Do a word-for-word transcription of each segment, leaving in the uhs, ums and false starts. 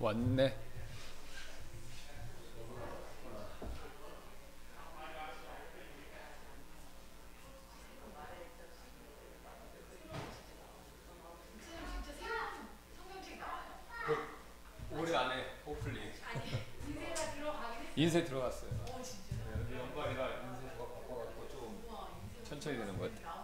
왔네. 올해 안에 호플리. 인쇄 들어갔어요. 여기 연말이라 인쇄가 바빠가지고 좀 천천히 되는 것 같아요.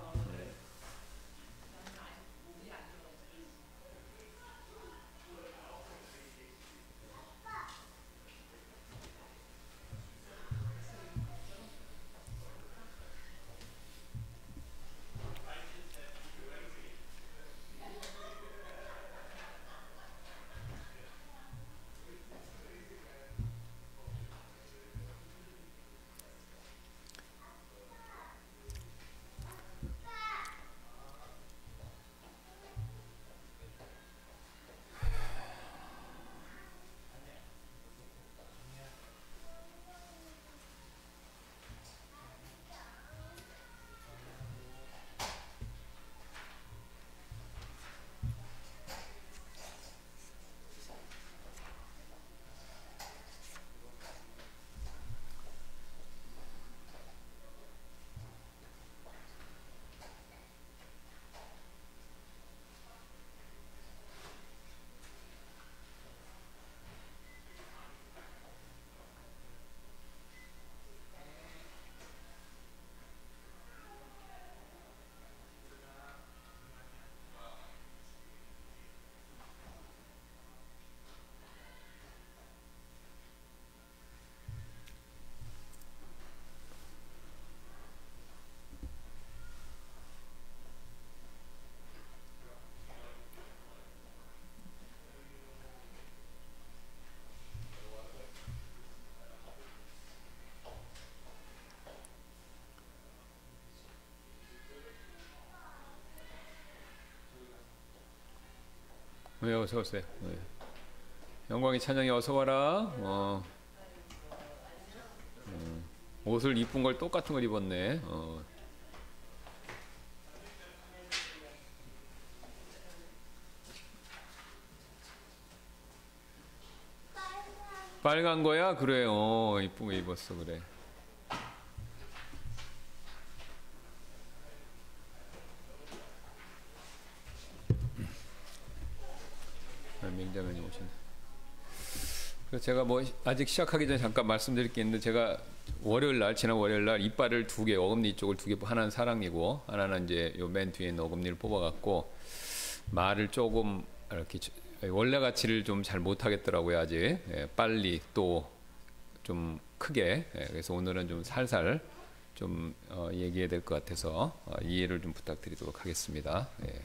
네, 어서 오세요. 네. 영광이 찬양이 어서 와라. 어. 음, 옷을 이쁜 걸 똑같은 걸 입었네. 어. 빨간 거야? 그래. 어, 이쁜 거 입었어. 그래. 명자면이 오셨네. 그래서 제가 뭐 아직 시작하기 전에 잠깐 말씀드릴 게 있는데, 제가 월요일 날, 지난 월요일 날 이빨을 두 개, 어금니 쪽을 두 개, 하나는 사랑니고 하나는 이제 요 맨 뒤에 있는 어금니를 뽑아갖고 말을 조금 이렇게 원래 가치를 좀 잘 못하겠더라고요. 아직. 예, 빨리 또 좀 크게. 예, 그래서 오늘은 좀 살살 좀 어, 얘기해야 될 것 같아서 어, 이해를 좀 부탁드리도록 하겠습니다. 예.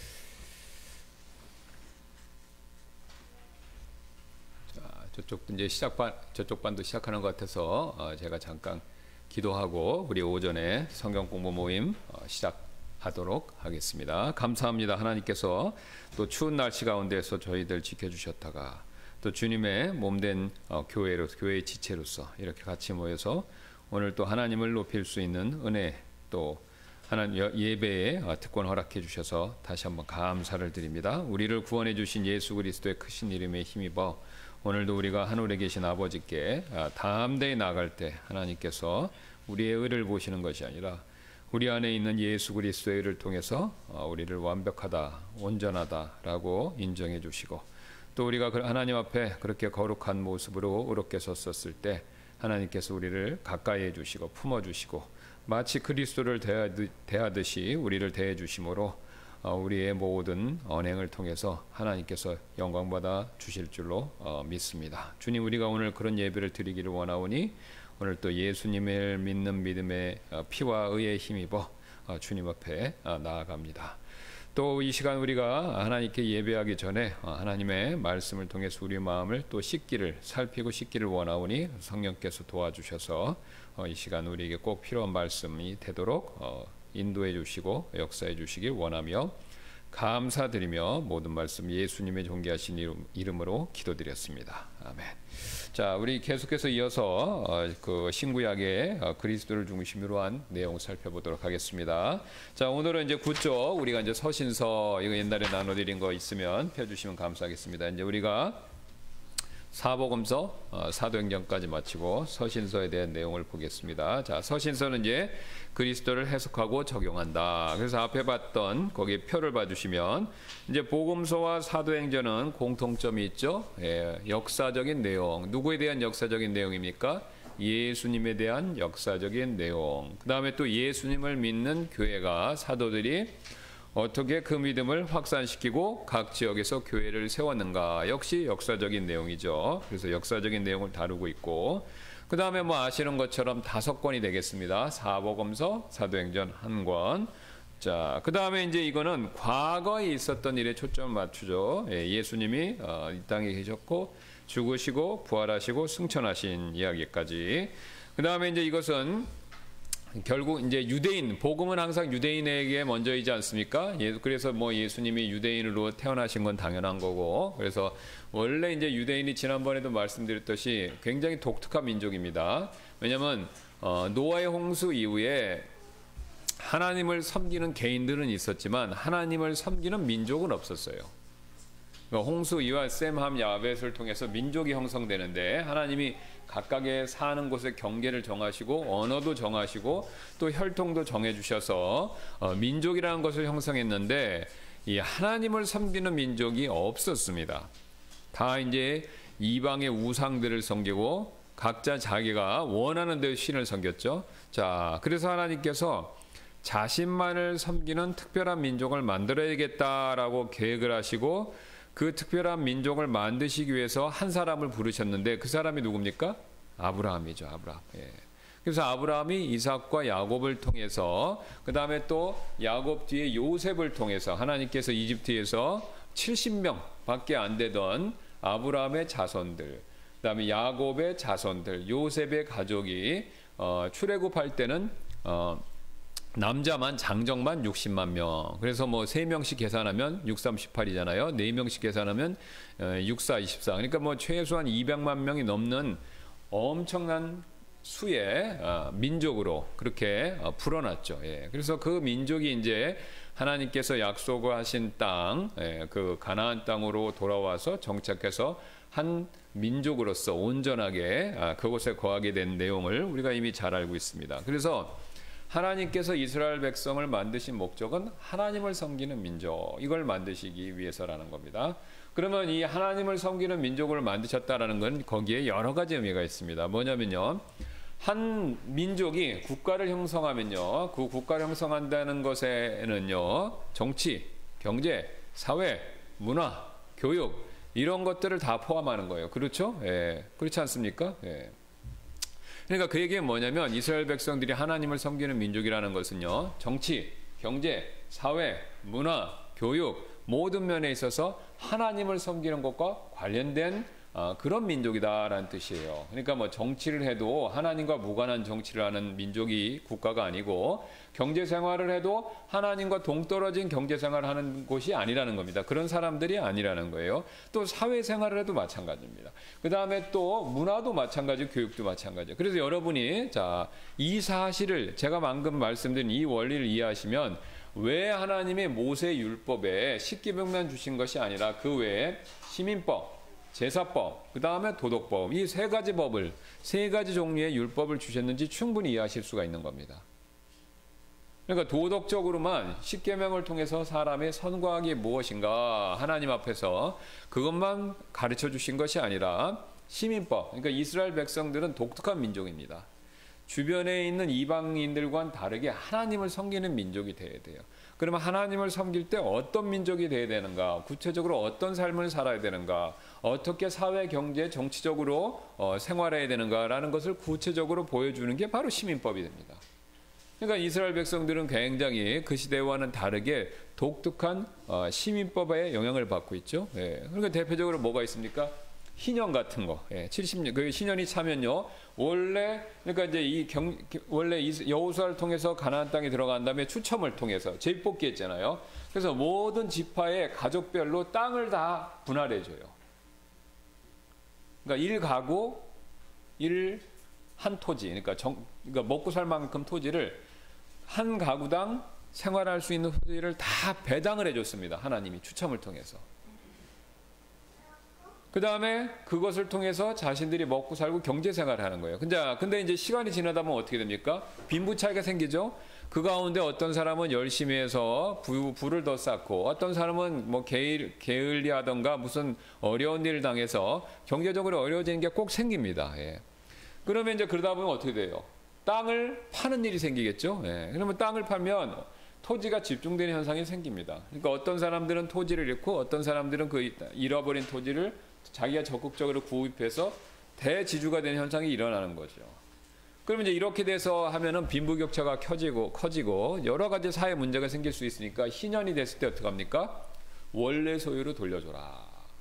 저쪽도 이제 시작반, 저쪽 반도 시작하는 것 같아서 어 제가 잠깐 기도하고 우리 오전에 성경 공부 모임 어 시작하도록 하겠습니다. 감사합니다. 하나님께서 또 추운 날씨 가운데서 저희들 지켜주셨다가 또 주님의 몸된 어 교회로, 교회의 지체로서 이렇게 같이 모여서 오늘 또 하나님을 높일 수 있는 은혜, 또 하나님 예배에 특권 허락해 주셔서 다시 한번 감사를 드립니다. 우리를 구원해 주신 예수 그리스도의 크신 이름에 힘입어 오늘도 우리가 하늘에 계신 아버지께 담대히 나아갈 때 하나님께서 우리의 의를 보시는 것이 아니라 우리 안에 있는 예수 그리스도의 의를 통해서 우리를 완벽하다, 온전하다라고 인정해 주시고, 또 우리가 하나님 앞에 그렇게 거룩한 모습으로 의롭게 섰었을 때 하나님께서 우리를 가까이 해주시고 품어주시고 마치 그리스도를 대하듯이 우리를 대해 주심으로 우리의 모든 언행을 통해서 하나님께서 영광받아 주실 줄로 믿습니다. 주님, 우리가 오늘 그런 예배를 드리기를 원하오니 오늘 또 예수님을 믿는 믿음의 피와 의에 힘입어 주님 앞에 나아갑니다. 또 이 시간 우리가 하나님께 예배하기 전에 하나님의 말씀을 통해서 우리의 마음을 또 씻기를, 살피고 씻기를 원하오니 성령께서 도와주셔서 이 시간 우리에게 꼭 필요한 말씀이 되도록 인도해 주시고 역사해 주시길 원하며 감사드리며 모든 말씀 예수님의 존귀하신 이름, 이름으로 기도드렸습니다. 아멘. 자, 우리 계속해서 이어서 그 신구약의 그리스도를 중심으로 한 내용 살펴보도록 하겠습니다. 자, 오늘은 이제 구 쪽 우리가 이제 서신서, 이거 옛날에 나눠드린 거 있으면 펴주시면 감사하겠습니다. 이제 우리가 사복음서, 어, 사도행전까지 마치고 서신서에 대한 내용을 보겠습니다. 자, 서신서는 이제 그리스도를 해석하고 적용한다. 그래서 앞에 봤던 거기 표를 봐주시면 이제 복음서와 사도행전은 공통점이 있죠. 예, 역사적인 내용. 누구에 대한 역사적인 내용입니까? 예수님에 대한 역사적인 내용. 그 다음에 또 예수님을 믿는 교회가 사도들이 어떻게 그 믿음을 확산시키고 각 지역에서 교회를 세웠는가. 역시 역사적인 내용이죠. 그래서 역사적인 내용을 다루고 있고, 그 다음에 뭐 아시는 것처럼 다섯 권이 되겠습니다. 사복음서, 사도행전 한 권. 자, 그 다음에 이제 이거는 과거에 있었던 일에 초점을 맞추죠. 예, 예수님이 어, 이 땅에 계셨고 죽으시고 부활하시고 승천하신 이야기까지. 그 다음에 이제 이것은 결국 이제 유대인, 복음은 항상 유대인에게 먼저이지 않습니까? 예, 그래서 뭐 예수님이 유대인으로 태어나신 건 당연한 거고, 그래서 원래 이제 유대인이 지난번에도 말씀드렸듯이 굉장히 독특한 민족입니다. 왜냐하면 어, 노아의 홍수 이후에 하나님을 섬기는 개인들은 있었지만 하나님을 섬기는 민족은 없었어요. 홍수 이와 셈, 함, 야벳을 통해서 민족이 형성되는데 하나님이 각각의 사는 곳의 경계를 정하시고 언어도 정하시고 또 혈통도 정해주셔서 어, 민족이라는 것을 형성했는데 이 하나님을 섬기는 민족이 없었습니다. 다 이제 이방의 우상들을 섬기고 각자 자기가 원하는 대로 신을 섬겼죠. 자, 그래서 하나님께서 자신만을 섬기는 특별한 민족을 만들어야겠다라고 계획을 하시고 그 특별한 민족을 만드시기 위해서 한 사람을 부르셨는데 그 사람이 누굽니까? 아브라함이죠. 아브라함. 예. 그래서 아브라함이 이삭과 야곱을 통해서, 그 다음에 또 야곱 뒤에 요셉을 통해서 하나님께서 이집트에서 칠십 명 밖에 안 되던 아브라함의 자손들, 그 다음에 야곱의 자손들, 요셉의 가족이 어, 출애굽할 때는 어, 남자만 장정만 육십만 명. 그래서 뭐 세 명씩 계산하면 육, 삼, 십팔이잖아요. 네 명씩 계산하면 육, 사, 이십사. 그러니까 뭐 최소한 이백만 명이 넘는 엄청난 수의 민족으로 그렇게 풀어놨죠. 예. 그래서 그 민족이 이제 하나님께서 약속하신 땅, 그 가나안 땅으로 돌아와서 정착해서 한 민족으로서 온전하게 그곳에 거하게 된 내용을 우리가 이미 잘 알고 있습니다. 그래서 하나님께서 이스라엘 백성을 만드신 목적은 하나님을 섬기는 민족, 이걸 만드시기 위해서라는 겁니다. 그러면 이 하나님을 섬기는 민족을 만드셨다라는 건 거기에 여러 가지 의미가 있습니다. 뭐냐면요, 한 민족이 국가를 형성하면요, 그 국가를 형성한다는 것에는요, 정치, 경제, 사회, 문화, 교육 이런 것들을 다 포함하는 거예요. 그렇죠? 예, 그렇지 않습니까? 예. 그러니까 그 얘기는 뭐냐면 이스라엘 백성들이 하나님을 섬기는 민족이라는 것은요, 정치, 경제, 사회, 문화, 교육 모든 면에 있어서 하나님을 섬기는 것과 관련된 어, 그런 민족이다라는 뜻이에요. 그러니까 뭐 정치를 해도 하나님과 무관한 정치를 하는 민족이 국가가 아니고, 경제 생활을 해도 하나님과 동떨어진 경제 생활을 하는 곳이 아니라는 겁니다. 그런 사람들이 아니라는 거예요. 또 사회 생활을 해도 마찬가지입니다. 그 다음에 또 문화도 마찬가지, 교육도 마찬가지예요. 그래서 여러분이 자, 이 사실을 제가 방금 말씀드린 이 원리를 이해하시면 왜 하나님의 모세 율법에 십계명만 주신 것이 아니라 그 외에 시민법, 제사법, 그 다음에 도덕법, 이 세 가지 법을, 세 가지 종류의 율법을 주셨는지 충분히 이해하실 수가 있는 겁니다. 그러니까 도덕적으로만 십계명을 통해서 사람의 선과악이 무엇인가 하나님 앞에서 그것만 가르쳐 주신 것이 아니라 시민법, 그러니까 이스라엘 백성들은 독특한 민족입니다. 주변에 있는 이방인들과는 다르게 하나님을 섬기는 민족이 되어야 돼요. 그러면 하나님을 섬길 때 어떤 민족이 되어야 되는가, 구체적으로 어떤 삶을 살아야 되는가, 어떻게 사회, 경제, 정치적으로 어, 생활해야 되는가라는 것을 구체적으로 보여주는 게 바로 시민법이 됩니다. 그러니까 이스라엘 백성들은 굉장히 그 시대와는 다르게 독특한 어, 시민법에 영향을 받고 있죠. 예. 그러니까 대표적으로 뭐가 있습니까? 희년 같은 거, 예, 칠십 년, 그 희년이 차면요, 원래, 그러니까 이제 이 경, 원래 여호수아를 통해서 가나안 땅에 들어간 다음에 추첨을 통해서 제비뽑기 했잖아요. 그래서 모든 지파의 가족별로 땅을 다 분할해줘요. 그러니까 일 가구, 일 한 토지, 그러니까, 정, 그러니까 먹고 살 만큼 토지를 한 가구당 생활할 수 있는 토지를 다 배당을 해줬습니다. 하나님이 추첨을 통해서. 그 다음에 그것을 통해서 자신들이 먹고 살고 경제 생활을 하는 거예요. 근데, 근데 이제 시간이 지나다 보면 어떻게 됩니까? 빈부 차이가 생기죠? 그 가운데 어떤 사람은 열심히 해서 부, 부를 더 쌓고 어떤 사람은 뭐 게을, 게을리하던가 무슨 어려운 일을 당해서 경제적으로 어려워지는 게 꼭 생깁니다. 예. 그러면 이제 그러다 보면 어떻게 돼요? 땅을 파는 일이 생기겠죠? 예. 그러면 땅을 팔면 토지가 집중되는 현상이 생깁니다. 그러니까 어떤 사람들은 토지를 잃고 어떤 사람들은 그 잃어버린 토지를 자기가 적극적으로 구입해서 대지주가 되는 현상이 일어나는 거죠. 그러면 이제 이렇게 돼서 하면은 빈부격차가 커지고 커지고 여러 가지 사회 문제가 생길 수 있으니까 희년이 됐을 때 어떻게 합니까? 원래 소유로 돌려줘라.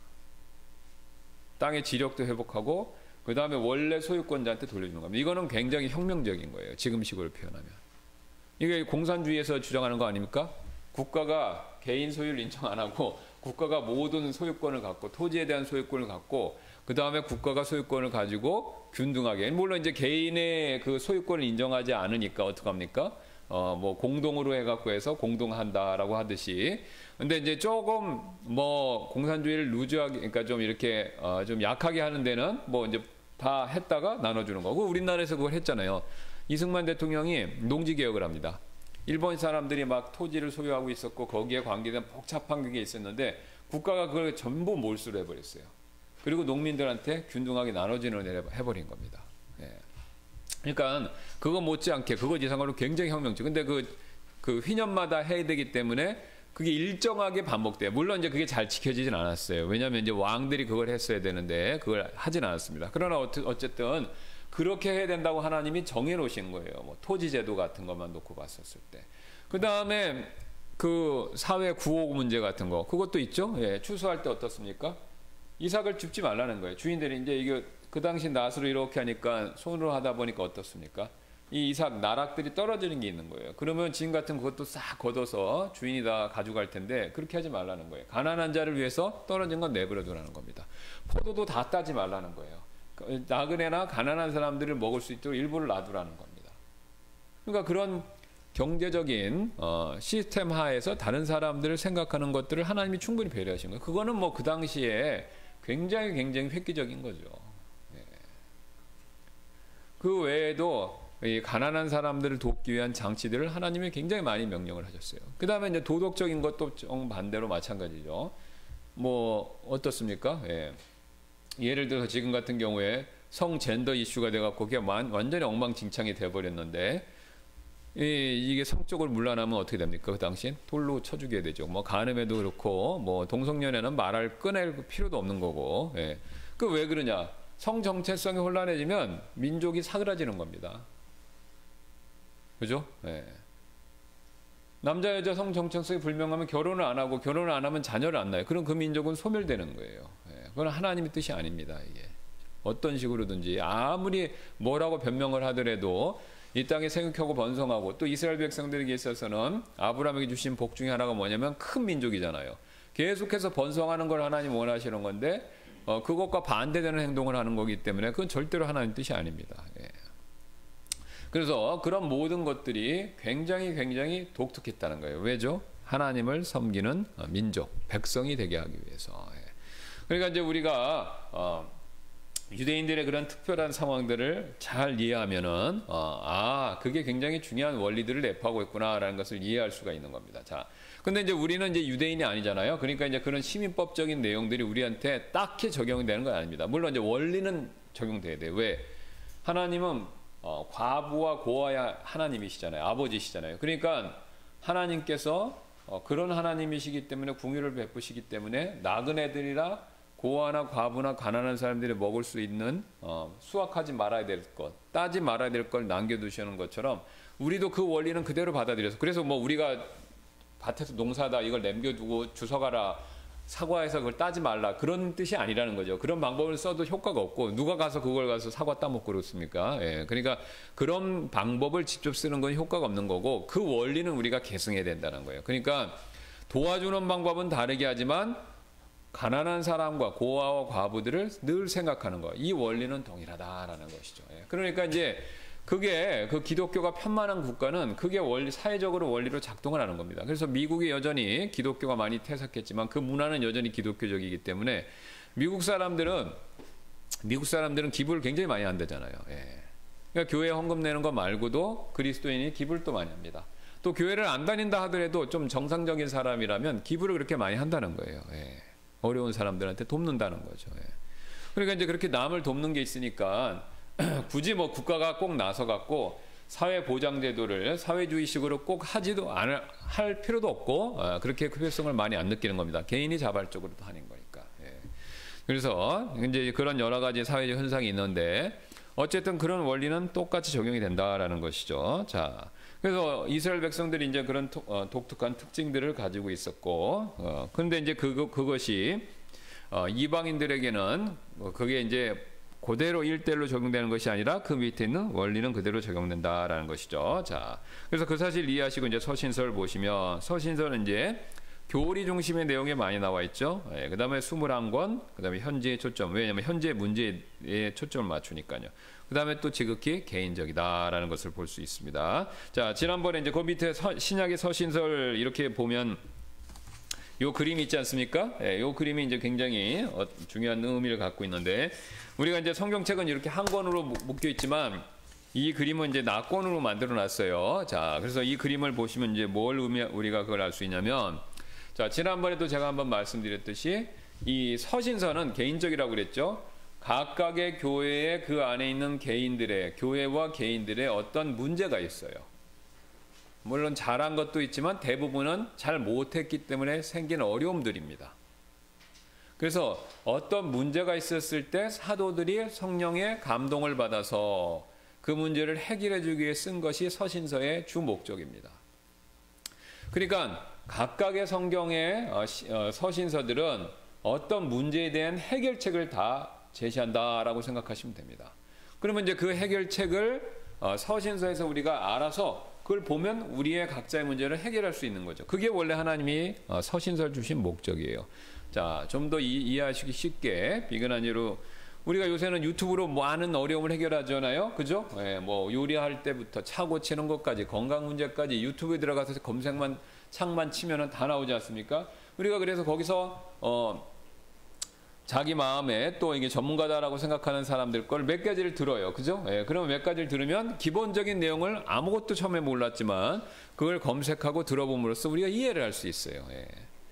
땅의 지력도 회복하고 그 다음에 원래 소유권자한테 돌려주는 겁니다. 이거는 굉장히 혁명적인 거예요. 지금식으로 표현하면. 이게 공산주의에서 주장하는 거 아닙니까? 국가가 개인 소유를 인정 안 하고 국가가 모든 소유권을 갖고 토지에 대한 소유권을 갖고 그 다음에 국가가 소유권을 가지고 균등하게, 물론 이제 개인의 그 소유권을 인정하지 않으니까 어떡합니까? 어, 뭐 공동으로 해갖고 해서 공동한다라고 하듯이. 근데 이제 조금 뭐 공산주의를 루즈하게, 그러니까 좀 이렇게 어, 좀 약하게 하는 데는 뭐 이제 다 했다가 나눠주는 거고, 우리나라에서 그걸 했잖아요. 이승만 대통령이 농지개혁을 합니다. 일본 사람들이 막 토지를 소유하고 있었고 거기에 관계된 복잡한 게 있었는데 국가가 그걸 전부 몰수를 해버렸어요. 그리고 농민들한테 균등하게 나눠지는 해버린 겁니다. 예. 그러니까 그거 못지않게 그거 이상으로 굉장히 혁명적. 근데 그, 그 휘년마다 해야 되기 때문에 그게 일정하게 반복돼요. 물론 이제 그게 잘 지켜지진 않았어요. 왜냐하면 이제 왕들이 그걸 했어야 되는데 그걸 하진 않았습니다. 그러나 어쨌든 그렇게 해야 된다고 하나님이 정해놓으신 거예요. 뭐 토지제도 같은 것만 놓고 봤었을 때. 그 다음에 그 사회 구호 문제 같은 거, 그것도 있죠. 예, 추수할 때 어떻습니까? 이삭을 줍지 말라는 거예요. 주인들이 이제 이게 그 당시 낫으로 이렇게 하니까 손으로 하다 보니까 어떻습니까? 이 이삭 나락들이 떨어지는 게 있는 거예요. 그러면 진 같은 그것도 싹 걷어서 주인이 다 가져갈 텐데 그렇게 하지 말라는 거예요. 가난한 자를 위해서 떨어진 건 내버려 두라는 겁니다. 포도도 다 따지 말라는 거예요. 나그네나 가난한 사람들을 먹을 수 있도록 일부를 놔두라는 겁니다. 그러니까 그런 경제적인 어, 시스템 하에서 다른 사람들을 생각하는 것들을 하나님이 충분히 배려하신 거예요. 그거는 뭐 그 당시에 굉장히 굉장히 획기적인 거죠. 예. 그 외에도 이 가난한 사람들을 돕기 위한 장치들을 하나님이 굉장히 많이 명령을 하셨어요. 그 다음에 이제 도덕적인 것도 정반대로 마찬가지죠. 뭐 어떻습니까? 예. 예를 들어서 지금 같은 경우에 성젠더 이슈가 돼갖고 그게 완전히 엉망진창이 돼버렸는데 이, 이게 성적으로 문란하면 어떻게 됩니까? 그 당시엔 돌로 쳐 죽여야 되죠. 뭐 간음에도 그렇고 뭐 동성연애는 말할 꺼낼 필요도 없는 거고. 예. 그 왜 그러냐? 성 정체성이 혼란해지면 민족이 사그라지는 겁니다. 그죠? 예. 남자 여자 성 정체성이 불명하면 결혼을 안 하고 결혼을 안 하면 자녀를 안 낳아요. 그럼 그 민족은 소멸되는 거예요. 예. 그건 하나님의 뜻이 아닙니다. 이게 어떤 식으로든지 아무리 뭐라고 변명을 하더라도 이 땅에 생육하고 번성하고, 또 이스라엘 백성들에게 있어서는 아브라함에게 주신 복 중에 하나가 뭐냐면 큰 민족이잖아요. 계속해서 번성하는 걸 하나님 원하시는 건데 어, 그것과 반대되는 행동을 하는 거기 때문에 그건 절대로 하나님 뜻이 아닙니다. 예. 그래서 그런 모든 것들이 굉장히 굉장히 독특했다는 거예요. 왜죠? 하나님을 섬기는 민족, 백성이 되게 하기 위해서. 예. 그러니까 이제 우리가 어, 유대인들의 그런 특별한 상황들을 잘 이해하면은 어, 아 그게 굉장히 중요한 원리들을 내포하고 있구나라는 것을 이해할 수가 있는 겁니다. 자, 근데 이제 우리는 이제 유대인이 아니잖아요. 그러니까 이제 그런 시민법적인 내용들이 우리한테 딱히 적용이 되는 건 아닙니다. 물론 이제 원리는 적용돼야 돼요. 왜? 하나님은 어, 과부와 고아야 하나님이시잖아요. 아버지시잖아요. 그러니까 하나님께서 어, 그런 하나님이시기 때문에 궁유를 베푸시기 때문에 나그네들이라 고아나 과부나 가난한 사람들이 먹을 수 있는 어, 수확하지 말아야 될 것, 따지 말아야 될 걸 남겨두시는 것처럼 우리도 그 원리는 그대로 받아들여서, 그래서 뭐 우리가 밭에서 농사다 이걸 남겨두고 주워가라, 사과해서 그걸 따지 말라, 그런 뜻이 아니라는 거죠. 그런 방법을 써도 효과가 없고 누가 가서 그걸 가서 사과 따먹고 그렇습니까? 예, 그러니까 그런 방법을 직접 쓰는 건 효과가 없는 거고 그 원리는 우리가 계승해야 된다는 거예요. 그러니까 도와주는 방법은 다르게 하지만 가난한 사람과 고아와 과부들을 늘 생각하는 거, 이 원리는 동일하다라는 것이죠. 예, 그러니까 이제 그게 그 기독교가 편만한 국가는 그게 원리, 사회적으로 원리로 작동을 하는 겁니다. 그래서 미국이 여전히 기독교가 많이 퇴색했지만 그 문화는 여전히 기독교적이기 때문에 미국 사람들은 미국 사람들은 기부를 굉장히 많이 한다잖아요. 예. 그러니까 교회 헌금 내는 거 말고도 그리스도인이 기부를 또 많이 합니다. 또 교회를 안 다닌다 하더라도 좀 정상적인 사람이라면 기부를 그렇게 많이 한다는 거예요. 예. 어려운 사람들한테 돕는다는 거죠. 예. 그러니까 이제 그렇게 남을 돕는 게 있으니까 굳이 뭐 국가가 꼭 나서 갖고 사회 보장 제도를 사회주의식으로 꼭 하지도 않을 할 필요도 없고 어, 그렇게 필요성을 많이 안 느끼는 겁니다. 개인이 자발적으로 하는 거니까. 예. 그래서 이제 그런 여러 가지 사회적 현상이 있는데 어쨌든 그런 원리는 똑같이 적용이 된다라는 것이죠. 자, 그래서 이스라엘 백성들이 이제 그런 토, 어, 독특한 특징들을 가지고 있었고, 어, 그런데 이제 그 그것이 어, 이방인들에게는 뭐 그게 이제 그대로 일대일로 적용되는 것이 아니라 그 밑에 있는 원리는 그대로 적용된다라는 것이죠. 자, 그래서 그 사실 이해하시고 이제 서신서를 보시면 서신서는 이제 교리 중심의 내용이 많이 나와 있죠. 예, 그 다음에 이십일 권, 그 다음에 현재의 초점. 왜냐하면 현재 문제에 초점을 맞추니까요. 그 다음에 또 지극히 개인적이다라는 것을 볼 수 있습니다. 자, 지난번에 이제 그 밑에 서, 신약의 서신서를 이렇게 보면 요 그림이 있지 않습니까? 예, 요 그림이 이제 굉장히 어, 중요한 의미를 갖고 있는데 우리가 이제 성경책은 이렇게 한 권으로 묶여 있지만 이 그림은 이제 낙권으로 만들어 놨어요. 자, 그래서 이 그림을 보시면 이제 뭘 의미 우리가 그걸 알 수 있냐면 자, 지난번에도 제가 한번 말씀드렸듯이 이 서신서는 개인적이라고 그랬죠. 각각의 교회에 그 안에 있는 개인들의 교회와 개인들의 어떤 문제가 있어요. 물론 잘한 것도 있지만 대부분은 잘 못했기 때문에 생긴 어려움들입니다. 그래서 어떤 문제가 있었을 때 사도들이 성령의 감동을 받아서 그 문제를 해결해 주기 위해 쓴 것이 서신서의 주 목적입니다. 그러니까 각각의 성경의 서신서들은 어떤 문제에 대한 해결책을 다 제시한다라고 생각하시면 됩니다. 그러면 이제 그 해결책을 서신서에서 우리가 알아서 그걸 보면 우리의 각자의 문제를 해결할 수 있는 거죠. 그게 원래 하나님이 서신서를 주신 목적이에요. 자, 좀 더 이해하시기 쉽게 비근한 예로 우리가 요새는 유튜브로 많은 어려움을 해결하잖아요. 그죠? 예, 뭐 요리할 때부터 차 고치는 것까지 건강 문제까지 유튜브에 들어가서 검색만 창만 치면은 다 나오지 않습니까? 우리가 그래서 거기서 어 자기 마음에 또 이게 전문가다라고 생각하는 사람들 걸 몇 가지를 들어요. 그죠? 예, 그러면 몇 가지를 들으면 기본적인 내용을 아무것도 처음에 몰랐지만 그걸 검색하고 들어봄으로써 우리가 이해를 할 수 있어요. 예.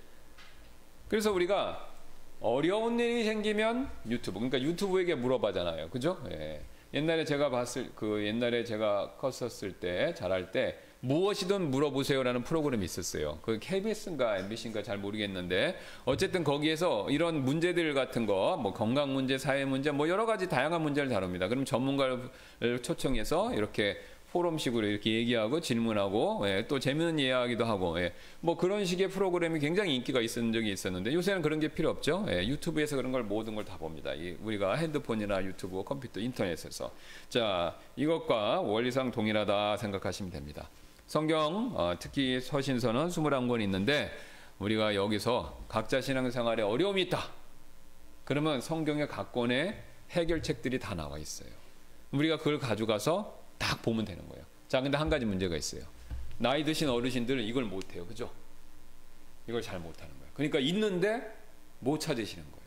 그래서 우리가 어려운 일이 생기면 유튜브, 그러니까 유튜브에게 물어봐잖아요. 그죠? 예. 옛날에 제가 봤을, 그 옛날에 제가 컸었을 때, 자랄 때, 무엇이든 물어보세요라는 프로그램이 있었어요. 그 케이비에스인가 엠비씨인가 잘 모르겠는데, 어쨌든 거기에서 이런 문제들 같은 거, 뭐 건강 문제, 사회 문제, 뭐 여러 가지 다양한 문제를 다룹니다. 그럼 전문가를 초청해서 이렇게 포럼식으로 이렇게 얘기하고 질문하고 예, 또 재미있는 이야기도 하고 예, 뭐 그런 식의 프로그램이 굉장히 인기가 있었던 적이 있었는데 요새는 그런 게 필요 없죠. 예, 유튜브에서 그런 걸 모든 걸 다 봅니다. 이, 우리가 핸드폰이나 유튜브, 컴퓨터, 인터넷에서 자 이것과 원리상 동일하다 생각하시면 됩니다. 성경 어, 특히 서신서는 이십일 권이 있는데 우리가 여기서 각자 신앙생활에 어려움이 있다. 그러면 성경의 각 권의 해결책들이 다 나와 있어요. 우리가 그걸 가져가서 딱 보면 되는 거예요. 자, 근데 한 가지 문제가 있어요. 나이 드신 어르신들은 이걸 못해요. 그죠? 이걸 잘 못하는 거예요. 그러니까 있는데 못 찾으시는 거예요.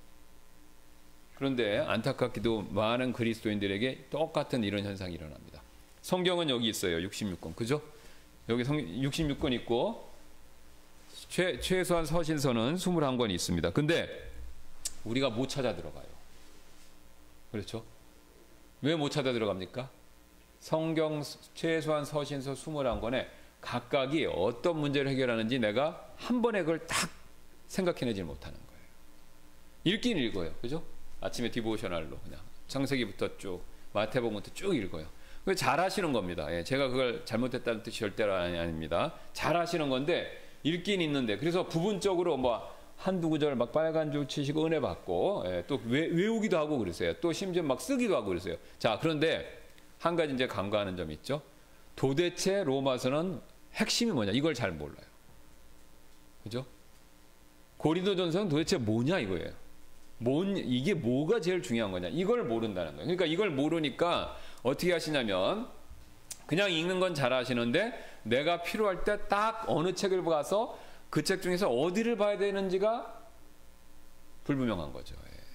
그런데 안타깝게도 많은 그리스도인들에게 똑같은 이런 현상이 일어납니다. 성경은 여기 있어요. 육십육 권. 그죠? 여기 성, 육십육 권 있고 최, 최소한 서신서는 이십일 권이 있습니다. 근데 우리가 못 찾아 들어가요. 그렇죠? 왜 못 찾아 들어갑니까? 성경 최소한 서신서 이십일 권에 각각이 어떤 문제를 해결하는지 내가 한 번에 그걸 딱 생각해내지 못하는 거예요. 읽긴 읽어요. 그죠? 아침에 디보셔널로 그냥 창세기부터 쭉 마태복음부터 쭉 읽어요. 그걸 잘 하시는 겁니다. 예, 제가 그걸 잘못했다는 뜻이 절대로 아닙니다. 잘 하시는 건데 읽긴 있는데 그래서 부분적으로 뭐 한두 구절 막 빨간 줄 치시고 은혜 받고 예, 또 외, 외우기도 하고 그러세요. 또 심지어 막 쓰기도 하고 그러세요. 자, 그런데 한 가지 이제 간과하는 점이 있죠. 도대체 로마서는 핵심이 뭐냐? 이걸 잘 몰라요. 그죠? 고린도전서는 도대체 뭐냐 이거예요. 뭔 이게 뭐가 제일 중요한 거냐? 이걸 모른다는 거예요. 그러니까 이걸 모르니까 어떻게 하시냐면 그냥 읽는 건 잘 하시는데 내가 필요할 때 딱 어느 책을 봐서 그 책 중에서 어디를 봐야 되는지가 불분명한 거죠.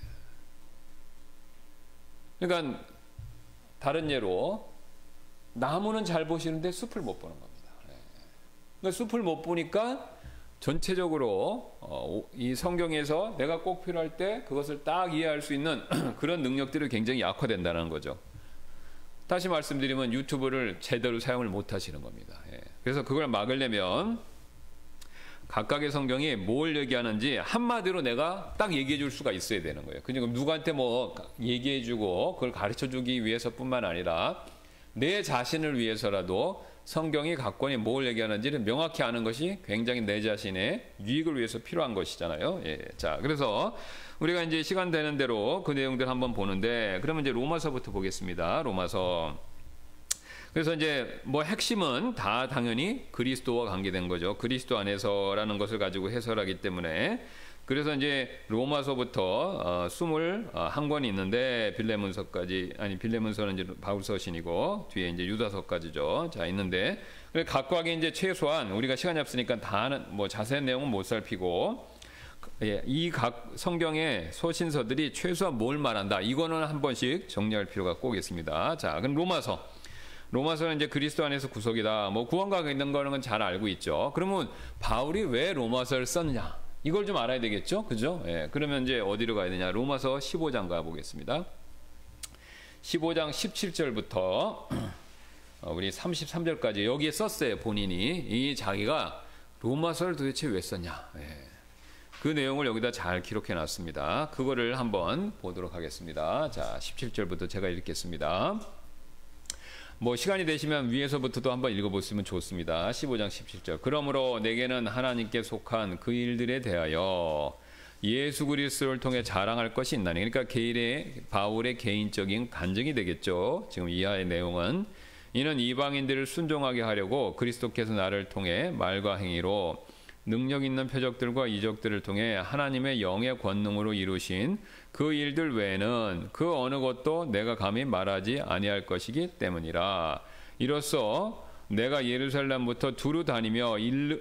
예. 그러니까 다른 예로 나무는 잘 보시는데 숲을 못 보는 겁니다. 예. 그러니까 숲을 못 보니까 전체적으로 어, 이 성경에서 내가 꼭 필요할 때 그것을 딱 이해할 수 있는 그런 능력들이 굉장히 약화된다는 거죠. 다시 말씀드리면 유튜브를 제대로 사용을 못 하시는 겁니다. 예. 그래서 그걸 막으려면 각각의 성경이 뭘 얘기하는지 한마디로 내가 딱 얘기해 줄 수가 있어야 되는 거예요. 그러니까 누구한테 뭐 얘기해 주고 그걸 가르쳐 주기 위해서뿐만 아니라 내 자신을 위해서라도 성경이 각권이 뭘 얘기하는지를 명확히 아는 것이 굉장히 내 자신의 유익을 위해서 필요한 것이잖아요. 예. 자, 그래서 우리가 이제 시간 되는 대로 그 내용들 한번 보는데, 그러면 이제 로마서부터 보겠습니다. 로마서. 그래서 이제 뭐 핵심은 다 당연히 그리스도와 관계된 거죠. 그리스도 안에서라는 것을 가지고 해설하기 때문에. 그래서 이제 로마서부터 어, 스물한 권이 있는데 빌레몬서까지, 아니 빌레몬서는 이제 바울서신이고 뒤에 이제 유다서까지죠. 자, 있는데 각각의 이제 최소한 우리가 시간이 없으니까 다 뭐 자세한 내용은 못 살피고, 예, 이 각 성경의 소신서들이 최소한 뭘 말한다, 이거는 한 번씩 정리할 필요가 꼭 있습니다. 자, 그럼 로마서. 로마서는 이제 그리스도 안에서 구속이다. 뭐 구원과 있는 거는 잘 알고 있죠. 그러면 바울이 왜 로마서를 썼냐? 이걸 좀 알아야 되겠죠? 그죠? 예, 그러면 이제 어디로 가야 되냐? 로마서 십오 장 가보겠습니다. 십오 장 십칠 절부터 우리 삼십삼 절까지 여기에 썼어요. 본인이. 이 자기가 로마서를 도대체 왜 썼냐? 예, 그 내용을 여기다 잘 기록해 놨습니다. 그거를 한번 보도록 하겠습니다. 자, 십칠 절부터 제가 읽겠습니다. 뭐 시간이 되시면 위에서부터도 한번 읽어보시면 좋습니다. 십오 장 십칠 절. 그러므로 내게는 하나님께 속한 그 일들에 대하여 예수 그리스도를 통해 자랑할 것이 있나니. 그러니까 개인의, 바울의 개인적인 간증이 되겠죠. 지금 이하의 내용은 이는 이방인들을 순종하게 하려고 그리스도께서 나를 통해 말과 행위로 능력 있는 표적들과 이적들을 통해 하나님의 영의 권능으로 이루신 그 일들 외에는 그 어느 것도 내가 감히 말하지 아니할 것이기 때문이라. 이로써 내가 예루살렘부터 두루 다니며 일루,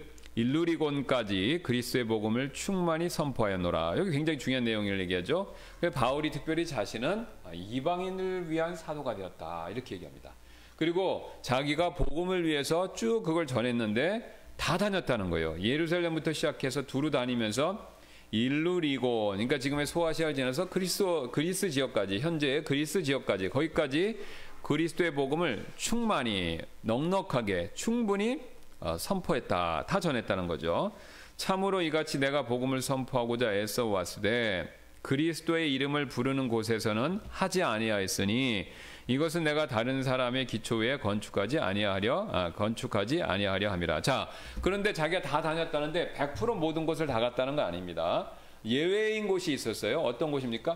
일루리곤까지 그리스도의 복음을 충만히 선포하였노라. 여기 굉장히 중요한 내용을 얘기하죠. 바울이 특별히 자신은 이방인을 위한 사도가 되었다, 이렇게 얘기합니다. 그리고 자기가 복음을 위해서 쭉 그걸 전했는데 다 다녔다는 거예요. 예루살렘부터 시작해서 두루 다니면서 일루리곤, 그러니까 지금의 소아시아를 지나서 그리스, 그리스 지역까지, 현재의 그리스 지역까지, 거기까지 그리스도의 복음을 충만히, 넉넉하게, 충분히 어, 선포했다, 다 전했다는 거죠. 참으로 이같이 내가 복음을 선포하고자 애써 왔으되 그리스도의 이름을 부르는 곳에서는 하지 아니하였으니 이것은 내가 다른 사람의 기초 위에 건축하지 아니하려 아, 건축하지 아니하려 함이라. 자, 그런데 자기가 다 다녔다는데 백 퍼센트 모든 곳을 다 갔다는 거 아닙니다. 예외인 곳이 있었어요. 어떤 곳입니까?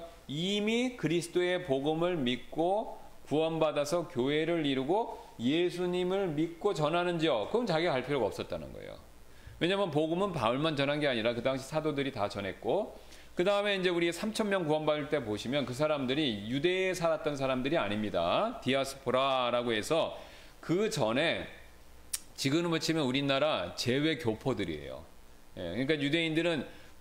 이미 그리스도의 복음을 믿고 구원받아서 교회를 이루고 예수님을 믿고 전하는 지역, 그럼 자기가 갈 필요가 없었다는 거예요. 왜냐하면 복음은 바울만 전한 게 아니라 그 당시 사도들이 다 전했고, 그 다음에 이제 우리 삼천 명 구원받을 때 보시면 그 사람들이 유대에 살았던 사람들이 아닙니다. 디아스포라라고 해서 그 전에 지금으로 치면 우리나라 제외 교포들이에요. 예, 그러니까 유대인들은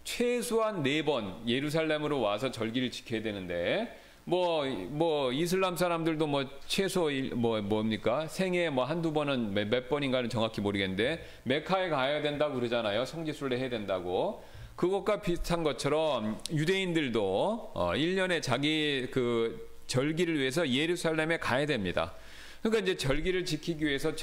최소한 네 번 예루살렘으로 와서 절기를 지켜야 되는데, 뭐, 뭐, 이슬람 사람들도 뭐, 최소, 뭐, 뭡니까? 생애에 뭐, 한두 번은 몇, 몇 번인가는 정확히 모르겠는데, 메카에 가야 된다고 그러잖아요. 성지순례 해야 된다고. 그것과 비슷한 것처럼 유대인들도 어, 일 년에 자기 그 절기를 위해서 예루살렘에 가야 됩니다. 그러니까 이제 절기를 지키기 위해서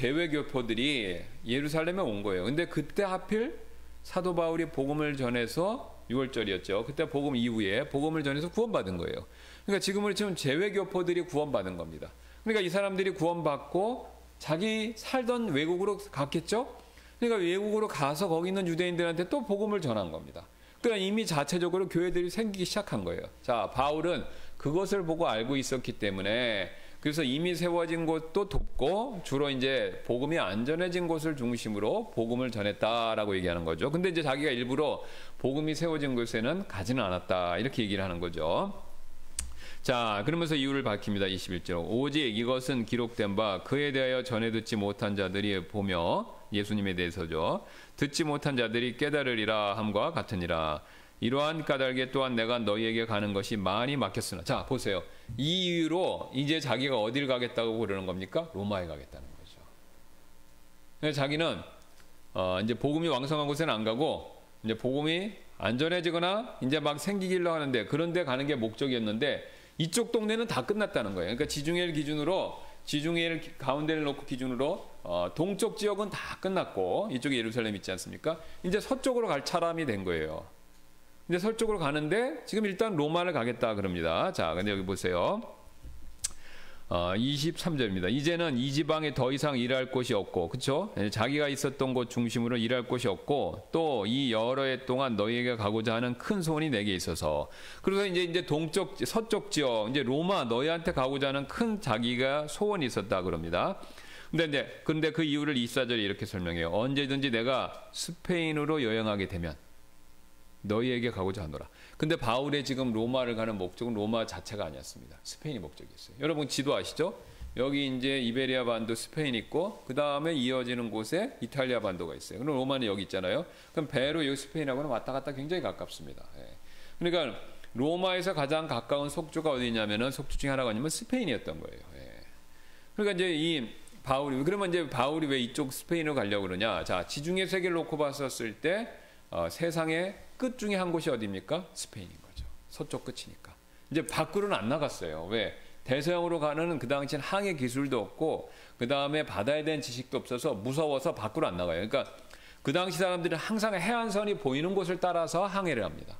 제외교포들이 예루살렘에 온 거예요. 근데 그때 하필 사도 바울이 복음을 전해서 유월절이었죠. 그때 복음 이후에 복음을 전해서 구원받은 거예요. 그러니까 지금으로 치면 제외교포들이 구원받은 겁니다. 그러니까 이 사람들이 구원받고 자기 살던 외국으로 갔겠죠? 그러니까 외국으로 가서 거기 있는 유대인들한테 또 복음을 전한 겁니다. 그러니까 이미 자체적으로 교회들이 생기기 시작한 거예요. 자, 바울은 그것을 보고 알고 있었기 때문에 그래서 이미 세워진 곳도 돕고 주로 이제 복음이 안전해진 곳을 중심으로 복음을 전했다라고 얘기하는 거죠. 근데 이제 자기가 일부러 복음이 세워진 곳에는 가지는 않았다, 이렇게 얘기를 하는 거죠. 자, 그러면서 이유를 밝힙니다. 이십일 절. 오직 이것은 기록된 바 그에 대하여 전해 듣지 못한 자들이 보며, 예수님에 대해서죠, 듣지 못한 자들이 깨달으리라 함과 같으니라. 이러한 까닭에 또한 내가 너희에게 가는 것이 많이 막혔으나. 자, 보세요. 이 이유로 이제 자기가 어딜 가겠다고 그러는 겁니까? 로마에 가겠다는 거죠. 그래서 자기는 어, 이제 복음이 왕성한 곳에는 안 가고 이제 복음이 안전해지거나 이제 막 생기기로 하는데 그런 데 가는 게 목적이었는데 이쪽 동네는 다 끝났다는 거예요. 그러니까 지중해를 기준으로 지중해를 가운데를 놓고 기준으로 어, 동쪽 지역은 다 끝났고 이쪽에 예루살렘 있지 않습니까? 이제 서쪽으로 갈 차람이 된 거예요. 이제 서쪽으로 가는데 지금 일단 로마를 가겠다 그럽니다. 자, 근데 여기 보세요. 어, 이십삼 절입니다. 이제는 이 지방에 더 이상 일할 곳이 없고, 그렇죠? 자기가 있었던 곳 중심으로 일할 곳이 없고, 또 이 여러 해 동안 너희에게 가고자 하는 큰 소원이 내게 있어서, 그래서 이제 이제 동쪽 서쪽 지역, 이제 로마 너희한테 가고자 하는 큰 자기가 소원이 있었다 그럽니다. 근데 이제 근데 그 이유를 이십사 절에 이렇게 설명해요. 언제든지 내가 스페인으로 여행하게 되면 너희에게 가고자 하노라. 근데 바울의 지금 로마를 가는 목적은 로마 자체가 아니었습니다. 스페인이 목적이었어요. 여러분 지도 아시죠? 여기 이제 이베리아 반도 스페인 있고 그 다음에 이어지는 곳에 이탈리아 반도가 있어요. 그럼 로마는 여기 있잖아요. 그럼 배로 여기 스페인하고는 왔다 갔다 굉장히 가깝습니다. 예. 그러니까 로마에서 가장 가까운 속주가 어디냐면은 속주 중에 하나가 아니면 스페인이었던 거예요. 예. 그러니까 이제 이 바울이 그러면 이제 바울이 왜 이쪽 스페인으로 가려고 그러냐? 자, 지중해 세계를 놓고 봤었을 때 어, 세상의 끝 중에 한 곳이 어디입니까? 스페인인 거죠. 서쪽 끝이니까. 이제 밖으로는 안 나갔어요. 왜? 대서양으로 가는 그 당시엔 항해 기술도 없고 그 다음에 바다에 대한 지식도 없어서 무서워서 밖으로 안 나가요. 그러니까 그 당시 사람들은 항상 해안선이 보이는 곳을 따라서 항해를 합니다.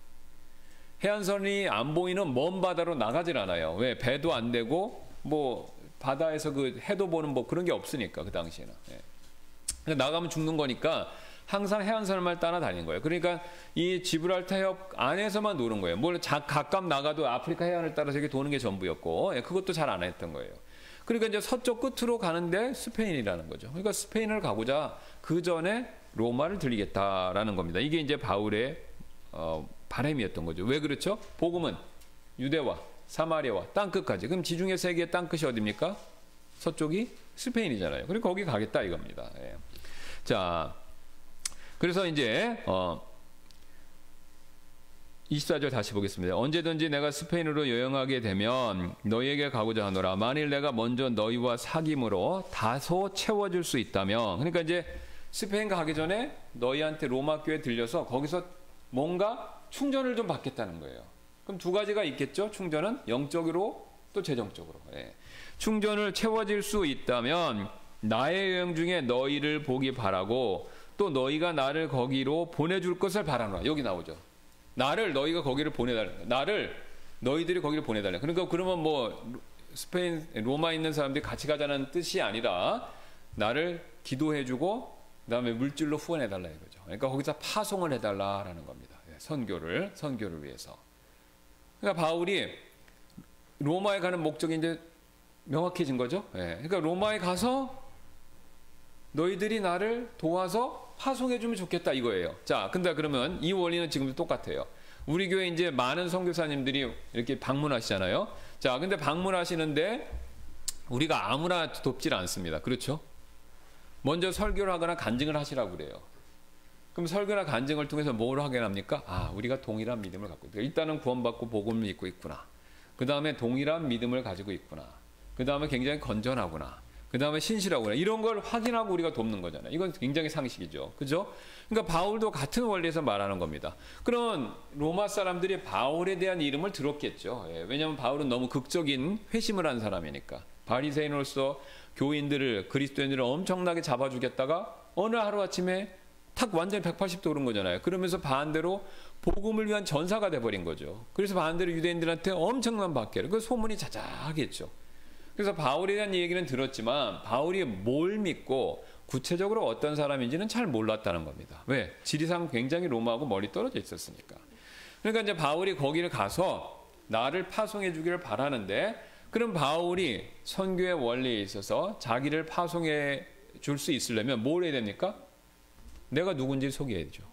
해안선이 안 보이는 먼 바다로 나가질 않아요. 왜? 배도 안 되고 뭐 바다에서 그 해도 보는 뭐 그런 게 없으니까 그 당시에는. 예. 나가면 죽는 거니까 항상 해안선만 따라다니는 거예요. 그러니까 이 지브랄타 협 안에서만 노는 거예요. 뭘 가깝 나가도 아프리카 해안을 따라서 이렇게 도는 게 전부였고, 예, 그것도 잘 안 했던 거예요. 그러니까 이제 서쪽 끝으로 가는데 스페인이라는 거죠. 그러니까 스페인을 가고자 그 전에 로마를 들리겠다라는 겁니다. 이게 이제 바울의 어, 바람이었던 거죠. 왜 그렇죠? 복음은 유대와 사마리아와 땅 끝까지. 그럼 지중해 세계의 땅 끝이 어디입니까? 서쪽이 스페인이잖아요. 그리고 거기 가겠다 이겁니다. 예. 자. 그래서 이제 어 이십사 절 다시 보겠습니다. 언제든지 내가 스페인으로 여행하게 되면 너희에게 가고자 하노라. 만일 내가 먼저 너희와 사귐으로 다소 채워줄 수 있다면, 그러니까 이제 스페인 가기 전에 너희한테 로마 교회 들려서 거기서 뭔가 충전을 좀 받겠다는 거예요. 그럼 두 가지가 있겠죠. 충전은 영적으로 또 재정적으로. 예. 충전을 채워질 수 있다면 나의 여행 중에 너희를 보기 바라고 또 너희가 나를 거기로 보내줄 것을 바라노라. 여기 나오죠. 나를 너희가 거기를 보내달라. 나를 너희들이 거기를 보내달라. 그러니까 그러면 뭐 스페인 로마에 있는 사람들이 같이 가자는 뜻이 아니라 나를 기도해주고 그다음에 물질로 후원해달라 이거죠. 그러니까 거기서 파송을 해달라라는 겁니다. 선교를 선교를 위해서. 그러니까 바울이 로마에 가는 목적이 이제 명확해진 거죠. 그러니까 로마에 가서 너희들이 나를 도와서 파송해주면 좋겠다 이거예요. 자, 근데 그러면 이 원리는 지금도 똑같아요. 우리 교회 이제 많은 선교사님들이 이렇게 방문하시잖아요. 자, 근데 방문하시는데 우리가 아무나 돕질 않습니다. 그렇죠? 먼저 설교를 하거나 간증을 하시라고 그래요. 그럼 설교나 간증을 통해서 뭘 확인합니까? 아, 우리가 동일한 믿음을 갖고 있다. 일단은 구원받고 복음을 믿고 있구나. 그 다음에 동일한 믿음을 가지고 있구나. 그 다음에 굉장히 건전하구나. 그 다음에 신실하구나. 이런 걸 확인하고 우리가 돕는 거잖아요. 이건 굉장히 상식이죠. 그죠? 그러니까 바울도 같은 원리에서 말하는 겁니다. 그럼 로마 사람들이 바울에 대한 이름을 들었겠죠. 예, 왜냐하면 바울은 너무 극적인 회심을 한 사람이니까. 바리새인으로서 교인들을, 그리스도인들을 엄청나게 잡아주겠다가 어느 하루아침에 탁 완전히 백팔십 도 오른 거잖아요. 그러면서 반대로 복음을 위한 전사가 돼버린 거죠. 그래서 반대로 유대인들한테 엄청난 박해를. 그 소문이 자자하겠죠. 그래서 바울에 대한 얘기는 들었지만 바울이 뭘 믿고 구체적으로 어떤 사람인지는 잘 몰랐다는 겁니다. 왜? 지리상 굉장히 로마하고 멀리 떨어져 있었으니까. 그러니까 이제 바울이 거기를 가서 나를 파송해 주기를 바라는데, 그럼 바울이 선교의 원리에 있어서 자기를 파송해 줄 수 있으려면 뭘 해야 됩니까? 내가 누군지 소개해야죠.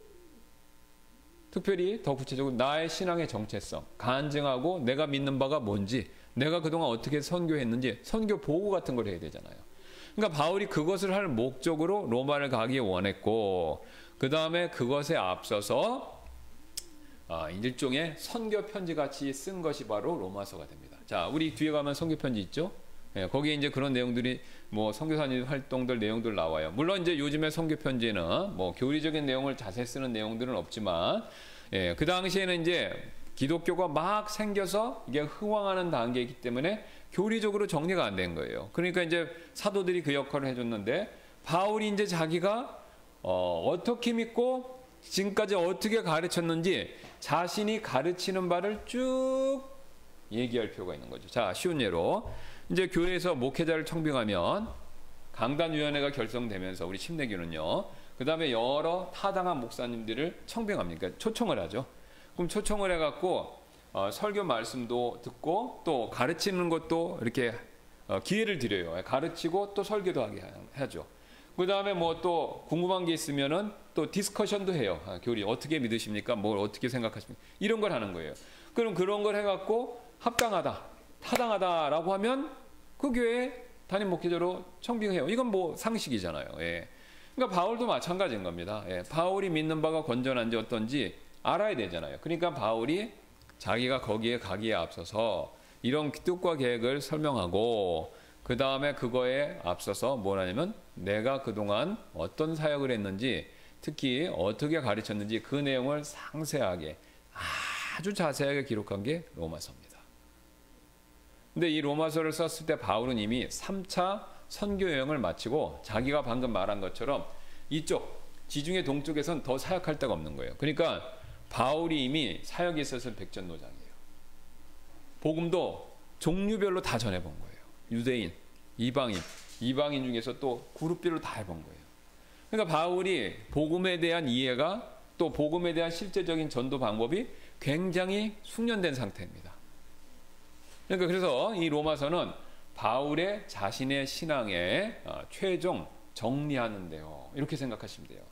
특별히 더 구체적으로 나의 신앙의 정체성, 간증하고 내가 믿는 바가 뭔지, 내가 그동안 어떻게 선교했는지 선교 보고 같은 걸 해야 되잖아요. 그러니까 바울이 그것을 할 목적으로 로마를 가기 원했고, 그 다음에 그것에 앞서서 아, 일종의 선교 편지 같이 쓴 것이 바로 로마서가 됩니다. 자, 우리 뒤에 가면 선교 편지 있죠? 예, 거기에 이제 그런 내용들이 뭐 선교사님 활동들 내용들 나와요. 물론 이제 요즘에 선교 편지는 뭐 교리적인 내용을 자세히 쓰는 내용들은 없지만, 예, 그 당시에는 이제 기독교가 막 생겨서 이게 흥왕하는 단계이기 때문에 교리적으로 정리가 안 된 거예요. 그러니까 이제 사도들이 그 역할을 해줬는데, 바울이 이제 자기가 어, 어떻게 믿고 지금까지 어떻게 가르쳤는지 자신이 가르치는 바를 쭉 얘기할 필요가 있는 거죠. 자, 쉬운 예로 이제 교회에서 목회자를 청빙하면 강단위원회가 결성되면서 우리 침례교는요, 그 다음에 여러 타당한 목사님들을 청빙합니다. 그러니까 초청을 하죠. 그럼 초청을 해갖고 어, 설교 말씀도 듣고 또 가르치는 것도 이렇게 어, 기회를 드려요. 가르치고 또 설교도 하게 하죠. 그 다음에 뭐 또 궁금한 게 있으면은 또 디스커션도 해요. 아, 교리 어떻게 믿으십니까? 뭘 어떻게 생각하십니까? 이런 걸 하는 거예요. 그럼 그런 걸 해갖고 합당하다, 타당하다라고 하면 그 교회 담임 목회자로 청빙해요. 이건 뭐 상식이잖아요. 예. 그러니까 바울도 마찬가지인 겁니다. 예. 바울이 믿는 바가 건전한지 어떤지 알아야 되잖아요. 그러니까 바울이 자기가 거기에 가기에 앞서서 이런 뜻과 계획을 설명하고, 그 다음에 그거에 앞서서 뭐냐면 내가 그동안 어떤 사역을 했는지, 특히 어떻게 가르쳤는지 그 내용을 상세하게 아주 자세하게 기록한 게 로마서입니다. 근데 이 로마서를 썼을 때 바울은 이미 삼 차 선교 여행을 마치고 자기가 방금 말한 것처럼 이쪽 지중해 동쪽에선 더 사역할 데가 없는 거예요. 그러니까 바울이 이미 사역에 있어서는 백전노장이에요. 복음도 종류별로 다 전해본 거예요. 유대인, 이방인, 이방인 중에서 또 그룹별로 다 해본 거예요. 그러니까 바울이 복음에 대한 이해가, 또 복음에 대한 실제적인 전도 방법이 굉장히 숙련된 상태입니다. 그러니까 그래서 이 로마서는 바울의 자신의 신앙의 최종 정리하는데요. 이렇게 생각하시면 돼요.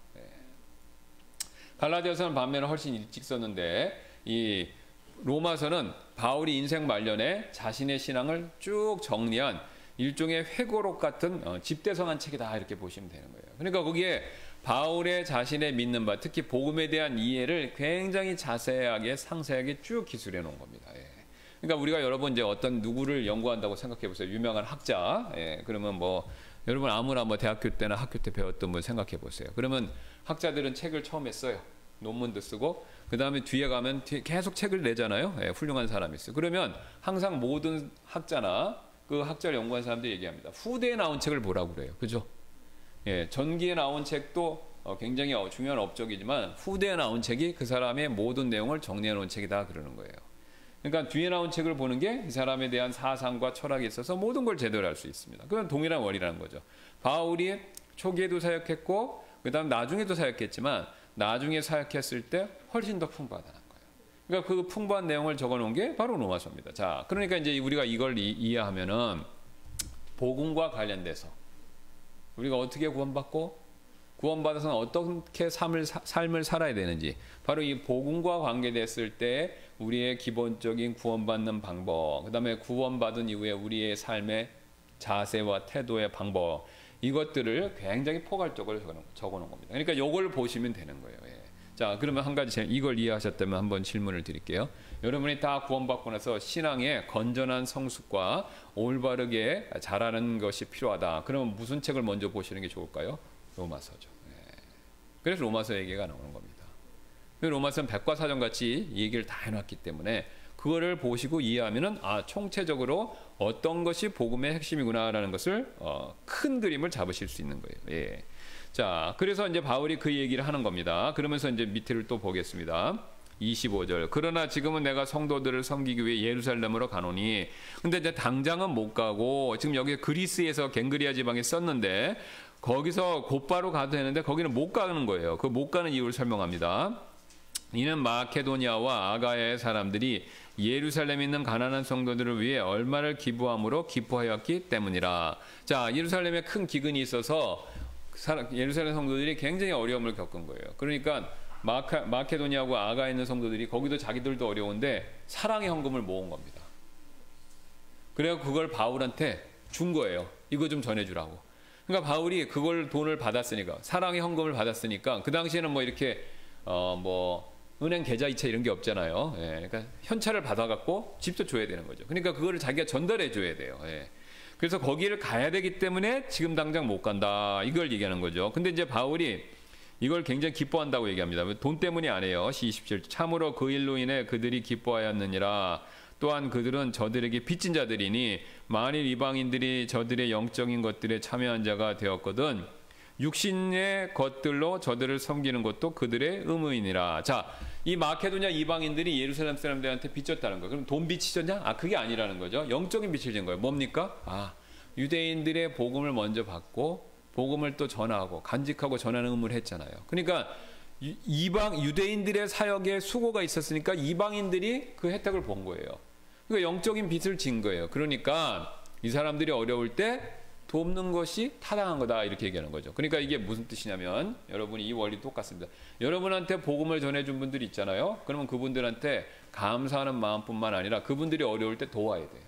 갈라디아서는 반면에 훨씬 일찍 썼는데, 이 로마서는 바울이 인생 말년에 자신의 신앙을 쭉 정리한 일종의 회고록 같은 어, 집대성한 책이다, 이렇게 보시면 되는 거예요. 그러니까 거기에 바울의 자신의 믿는 바, 특히 복음에 대한 이해를 굉장히 자세하게 상세하게 쭉 기술해 놓은 겁니다. 예. 그러니까 우리가 여러분 이제 어떤 누구를 연구한다고 생각해 보세요. 유명한 학자. 예. 그러면 뭐 여러분 아무나 뭐 대학교 때나 학교 때 배웠던 분 생각해 보세요. 그러면 학자들은 책을 처음에 써요. 논문도 쓰고, 그 다음에 뒤에 가면 뒤에 계속 책을 내잖아요. 예, 훌륭한 사람이 있어요. 그러면 항상 모든 학자나 그 학자를 연구한 사람들이 얘기합니다. 후대에 나온 책을 보라고 그래요. 그죠? 예, 전기에 나온 책도 어, 굉장히 중요한 업적이지만 후대에 나온 책이 그 사람의 모든 내용을 정리해 놓은 책이다, 그러는 거예요. 그러니까 뒤에 나온 책을 보는 게 이 사람에 대한 사상과 철학에 있어서 모든 걸 제대로 알 수 있습니다. 그건 동일한 원리라는 거죠. 바울이 초기에도 사역했고 그 다음 나중에도 사역했지만 나중에 사역했을 때 훨씬 더 풍부하다는 거예요. 그러니까 그 풍부한 내용을 적어놓은 게 바로 로마서입니다. 자, 그러니까 이제 우리가 이걸 이, 이해하면은 복음과 관련돼서 우리가 어떻게 구원받고 구원받아서는 어떻게 삶을, 삶을 살아야 되는지, 바로 이 복음과 관계됐을 때 우리의 기본적인 구원받는 방법, 그 다음에 구원받은 이후에 우리의 삶의 자세와 태도의 방법, 이것들을 굉장히 포괄적으로 적어놓은 겁니다. 그러니까 이걸 보시면 되는 거예요. 예. 자, 그러면 한 가지 이걸 이해하셨다면 한번 질문을 드릴게요. 여러분이 다 구원받고 나서 신앙의 건전한 성숙과 올바르게 자라는 것이 필요하다. 그러면 무슨 책을 먼저 보시는 게 좋을까요? 로마서죠. 예. 그래서 로마서 얘기가 나오는 겁니다. 로마서는 백과사전 같이 얘기를 다 해놨기 때문에 그거를 보시고 이해하면은 아, 총체적으로 어떤 것이 복음의 핵심이구나라는 것을 어, 큰 그림을 잡으실 수 있는 거예요. 예. 자, 그래서 이제 바울이 그 얘기를 하는 겁니다. 그러면서 이제 밑에를 또 보겠습니다. 이십오 절. 그러나 지금은 내가 성도들을 섬기기 위해 예루살렘으로 가노니. 근데 이제 당장은 못 가고, 지금 여기 그리스에서 갱그리아 지방에 썼는데 거기서 곧바로 가도 되는데 거기는 못 가는 거예요. 그 못 가는 이유를 설명합니다. 이는 마케도니아와 아가야의 사람들이 예루살렘에 있는 가난한 성도들을 위해 얼마를 기부함으로 기뻐하였기 때문이라. 자, 예루살렘에 큰 기근이 있어서 예루살렘 성도들이 굉장히 어려움을 겪은 거예요. 그러니까 마카, 마케도니아와 아가야에 있는 성도들이 거기도 자기들도 어려운데 사랑의 헌금을 모은 겁니다. 그래서 그걸 바울한테 준 거예요. 이거 좀 전해주라고. 그러니까 바울이 그걸 돈을 받았으니까, 사랑의 헌금을 받았으니까, 그 당시에는 뭐 이렇게 어 뭐 은행 계좌이체 이런 게 없잖아요. 예, 그러니까 현찰을 받아갖고 직접 줘야 되는 거죠. 그러니까 그거를 자기가 전달해 줘야 돼요. 예. 그래서 거기를 가야 되기 때문에 지금 당장 못 간다. 이걸 얘기하는 거죠. 근데 이제 바울이 이걸 굉장히 기뻐한다고 얘기합니다. 돈 때문이 아니에요. 시 이십칠. 참으로 그 일로 인해 그들이 기뻐하였느니라. 또한 그들은 저들에게 빚진 자들이니 만일 이방인들이 저들의 영적인 것들에 참여한 자가 되었거든 육신의 것들로 저들을 섬기는 것도 그들의 의무이니라. 자, 이 마케도냐 이방인들이 예루살렘 사람들한테 빚졌다는 거예요. 그럼 돈 빚이 졌냐? 아, 그게 아니라는 거죠. 영적인 빚을 진 거예요. 뭡니까? 아, 유대인들의 복음을 먼저 받고 복음을 또 전하고 간직하고 전하는 의무를 했잖아요. 그러니까 이방 유대인들의 사역에 수고가 있었으니까 이방인들이 그 혜택을 본 거예요. 그러니까 영적인 빚을 진 거예요. 그러니까 이 사람들이 어려울 때 돕는 것이 타당한 거다 이렇게 얘기하는 거죠. 그러니까 이게 무슨 뜻이냐면 여러분이 이 원리 똑같습니다. 여러분한테 복음을 전해준 분들이 있잖아요. 그러면 그분들한테 감사하는 마음뿐만 아니라 그분들이 어려울 때 도와야 돼요.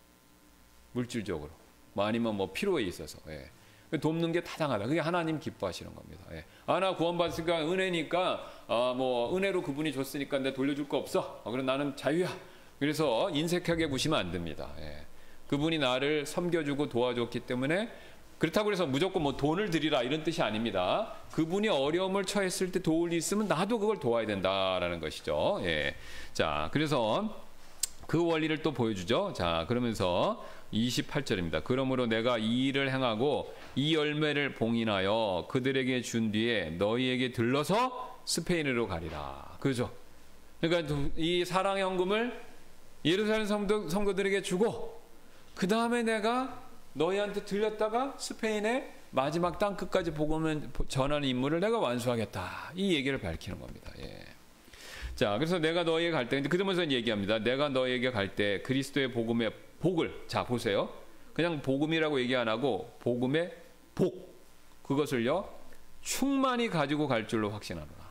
물질적으로 뭐 아니면 뭐 필요에 있어서 예. 돕는 게 타당하다. 그게 하나님 기뻐하시는 겁니다. 예. 아, 나 구원받으니까 은혜니까 아, 뭐 은혜로 그분이 줬으니까 내가 돌려줄 거 없어. 아, 그럼 나는 자유야. 그래서 인색하게 구시면 안 됩니다. 예. 그분이 나를 섬겨주고 도와줬기 때문에 그렇다고 해서 무조건 뭐 돈을 드리라 이런 뜻이 아닙니다. 그분이 어려움을 처했을 때 도울 일 있으면 나도 그걸 도와야 된다라는 것이죠. 예. 자, 그래서 그 원리를 또 보여주죠. 자, 그러면서 이십팔 절입니다. 그러므로 내가 이 일을 행하고 이 열매를 봉인하여 그들에게 준 뒤에 너희에게 들러서 스페인으로 가리라. 그죠? 그러니까 이 사랑의 헌금을 예루살렘 성도, 성도들에게 주고 그 다음에 내가 너희한테 들렸다가 스페인의 마지막 땅 끝까지 복음을 전하는 임무를 내가 완수하겠다. 이 얘기를 밝히는 겁니다. 예. 자, 그래서 내가 너희에게 갈 때, 그러면서 얘기합니다. 내가 너희에게 갈 때 그리스도의 복음의 복을, 자 보세요. 그냥 복음이라고 얘기 안 하고 복음의 복, 그것을요 충만히 가지고 갈 줄로 확신하노라.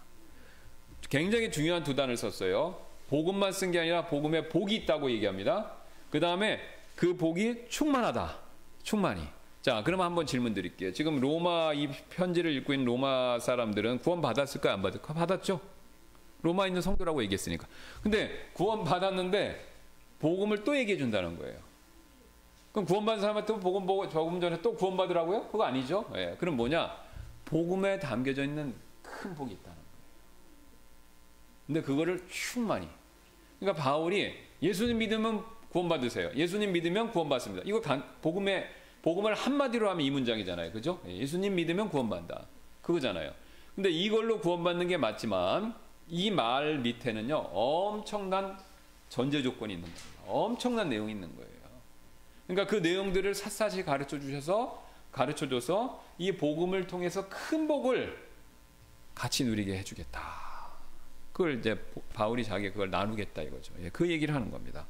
굉장히 중요한 두 단을 썼어요. 복음만 쓴 게 아니라 복음의 복이 있다고 얘기합니다. 그 다음에 그 복이 충만하다. 충만히. 자, 그럼 한번 질문 드릴게요. 지금 로마 이 편지를 읽고 있는 로마 사람들은 구원 받았을까요? 안 받을까? 받았죠. 로마에 있는 성도라고 얘기했으니까. 근데 구원 받았는데 복음을 또 얘기해 준다는 거예요. 그럼 구원받은 사람한테 복음 보고 복음 전에 또 구원 받으라고요? 그거 아니죠. 예. 그럼 뭐냐? 복음에 담겨져 있는 큰 복이 있다는 거예요. 근데 그거를 충만히. 그러니까 바울이 예수님 믿으면 구원받으세요. 예수님 믿으면 구원받습니다. 이거 간, 복음의 복음을 한마디로 하면 이 문장이잖아요. 그죠? 예수님 믿으면 구원받는다. 그거잖아요. 근데 이걸로 구원받는 게 맞지만 이 말 밑에는요 엄청난 전제 조건이 있는 거예요. 엄청난 내용이 있는 거예요. 그러니까 그 내용들을 샅샅이 가르쳐 주셔서 가르쳐 줘서 이 복음을 통해서 큰 복을 같이 누리게 해주겠다. 그걸 이제 바울이 자기 그걸 나누겠다 이거죠. 예, 그 얘기를 하는 겁니다.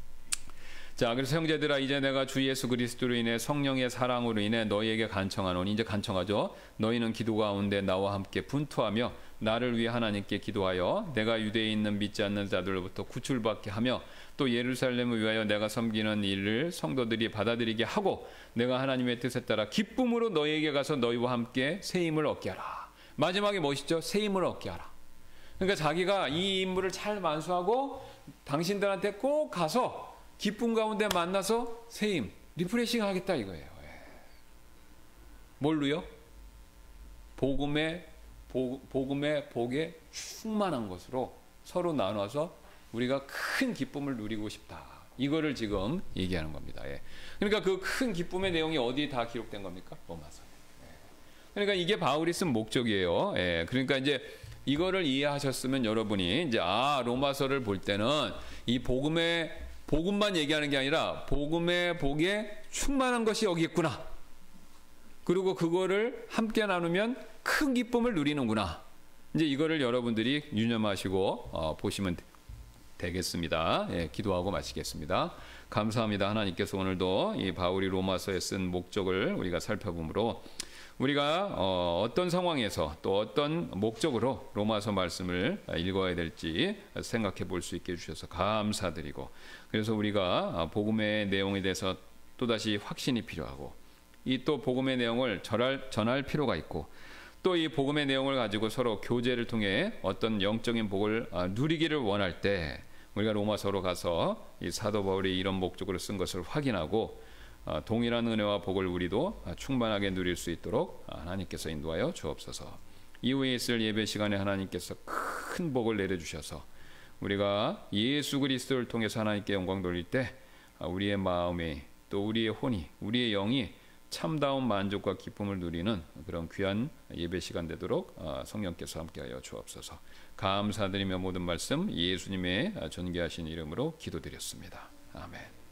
자, 그래서 형제들아 이제 내가 주 예수 그리스도로 인해 성령의 사랑으로 인해 너희에게 간청하노니, 이제 간청하죠. 너희는 기도 가운데 나와 함께 분투하며 나를 위해 하나님께 기도하여 내가 유대에 있는 믿지 않는 자들로부터 구출받게 하며 또 예루살렘을 위하여 내가 섬기는 일을 성도들이 받아들이게 하고 내가 하나님의 뜻에 따라 기쁨으로 너희에게 가서 너희와 함께 새 힘을 얻게 하라. 마지막에 멋있죠? 새 힘을 얻게 하라. 그러니까 자기가 이 임무를 잘 완수하고 당신들한테 꼭 가서 기쁨 가운데 만나서 새 힘, 리프레싱 하겠다 이거예요. 뭘로요? 복음의 복, 복음의 복에 충만한 것으로 서로 나눠서 우리가 큰 기쁨을 누리고 싶다. 이거를 지금 얘기하는 겁니다. 예. 그러니까 그 큰 기쁨의 내용이 어디에 다 기록된 겁니까? 로마서. 예. 그러니까 이게 바울이 쓴 목적이에요. 예. 그러니까 이제 이거를 이해하셨으면 여러분이 이제 아 로마서를 볼 때는 이 복음의 복음만 얘기하는 게 아니라 복음의 복에 충만한 것이 여기 있구나. 그리고 그거를 함께 나누면 큰 기쁨을 누리는구나. 이제 이거를 여러분들이 유념하시고 어, 보시면 되겠습니다. 예, 기도하고 마치겠습니다. 감사합니다. 하나님께서 오늘도 이 바울이 로마서에 쓴 목적을 우리가 살펴보므로 우리가 어, 어떤 상황에서 또 어떤 목적으로 로마서 말씀을 읽어야 될지 생각해 볼 수 있게 해주셔서 감사드리고, 그래서 우리가 복음의 내용에 대해서 또다시 확신이 필요하고 이 또 복음의 내용을 전할, 전할 필요가 있고 또 이 복음의 내용을 가지고 서로 교제를 통해 어떤 영적인 복을 누리기를 원할 때 우리가 로마서로 가서 이 사도 바울이 이런 목적으로 쓴 것을 확인하고 동일한 은혜와 복을 우리도 충만하게 누릴 수 있도록 하나님께서 인도하여 주옵소서. 이후에 있을 예배 시간에 하나님께서 큰 복을 내려주셔서 우리가 예수 그리스도를 통해서 하나님께 영광 돌릴 때 우리의 마음이 또 우리의 혼이 우리의 영이 참다운 만족과 기쁨을 누리는 그런 귀한 예배 시간 되도록 성령께서 함께하여 주옵소서. 감사드리며 모든 말씀 예수님의 존귀하신 이름으로 기도드렸습니다. 아멘.